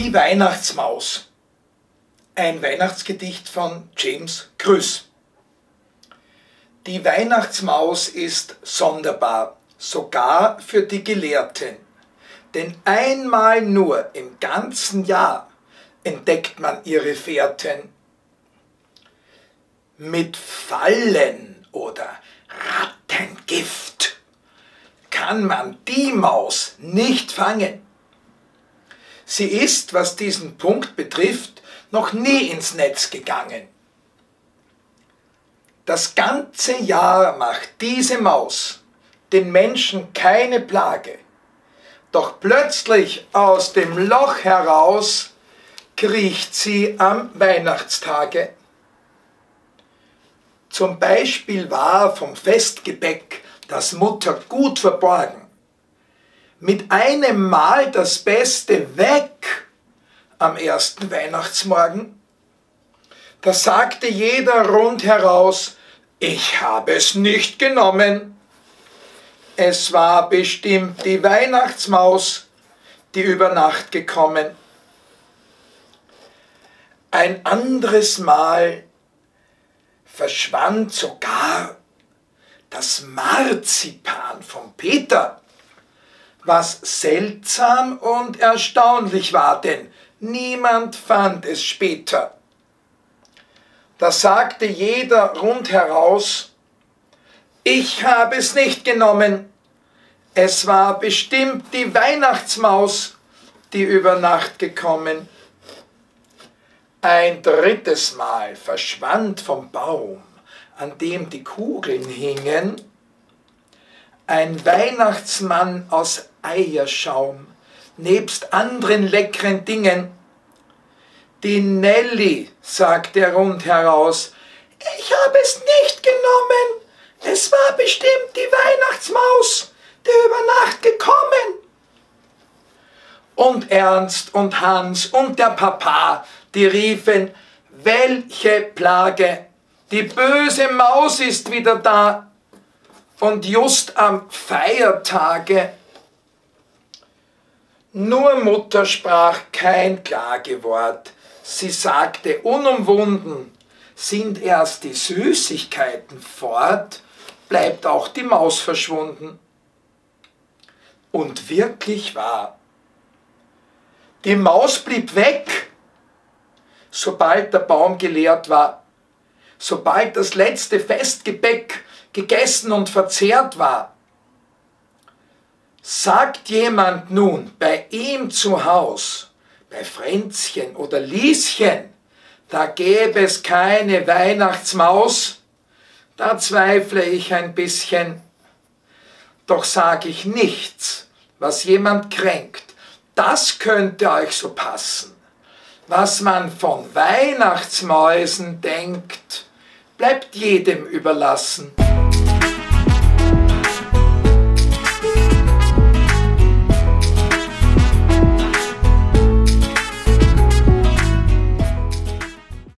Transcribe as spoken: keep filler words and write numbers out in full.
Die Weihnachtsmaus. Ein Weihnachtsgedicht von James Krüss. Die Weihnachtsmaus ist sonderbar, sogar für die Gelehrten. Denn einmal nur im ganzen Jahr entdeckt man ihre Fährten. Mit Fallen oder Rattengift kann man die Maus nicht fangen. Sie ist, was diesen Punkt betrifft, noch nie ins Netz gegangen. Das ganze Jahr macht diese Maus den Menschen keine Plage. Doch plötzlich aus dem Loch heraus kriecht sie am Weihnachtstage. Zum Beispiel war vom Festgebäck das Mutter gut verborgen. Mit einem Mal das Beste weg am ersten Weihnachtsmorgen. Da sagte jeder rundheraus, ich habe es nicht genommen. Es war bestimmt die Weihnachtsmaus, die über Nacht gekommen. Ein anderes Mal verschwand sogar das Marzipan vom Peter, was seltsam und erstaunlich war, denn niemand fand es später. Da sagte jeder rundheraus, ich habe es nicht genommen, es war bestimmt die Weihnachtsmaus, die über Nacht gekommen. Ein drittes Mal verschwand vom Baum, an dem die Kugeln hingen, ein Weihnachtsmann aus Eierschaum, nebst anderen leckeren Dingen. Die Nelly, sagt er rundheraus, ich habe es nicht genommen, es war bestimmt die Weihnachtsmaus, die über Nacht gekommen. Und Ernst und Hans und der Papa, die riefen, welche Plage, die böse Maus ist wieder da. Und just am Feiertage, nur Mutter sprach kein Klagewort. Sie sagte unumwunden, sind erst die Süßigkeiten fort, bleibt auch die Maus verschwunden. Und wirklich wahr, die Maus blieb weg, sobald der Baum geleert war, sobald das letzte Festgebäck gegessen und verzehrt war. Sagt jemand nun bei ihm zu Haus, bei Fränzchen oder Lieschen, da gäbe es keine Weihnachtsmaus, da zweifle ich ein bisschen. Doch sag ich nichts, was jemand kränkt, das könnte euch so passen. Was man von Weihnachtsmäusen denkt, bleibt jedem überlassen.